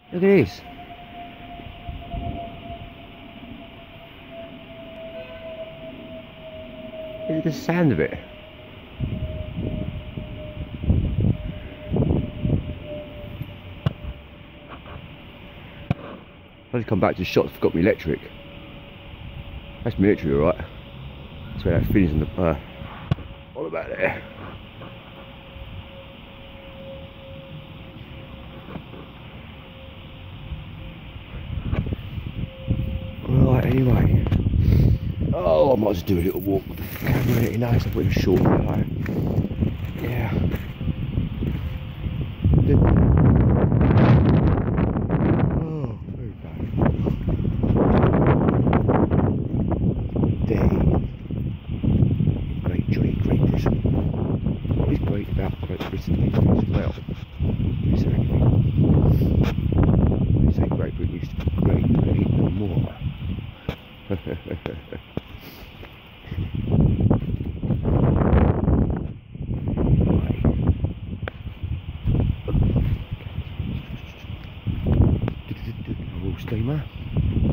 Look at this. Look at the sound of it. I just come back to the shots, forgot my electric. That's my electric, alright. That's where that finish on the all about there. Right, anyway. Oh, I might just do a little walk with the camera, you know, it's a bit of a short video. Yeah. Oh, very bad. Dang. Great Johnny, great Britain. What is great about Great Britain these days as well? Is there anything? They say Great Britain used to be great, but it ain't no more. Steamer.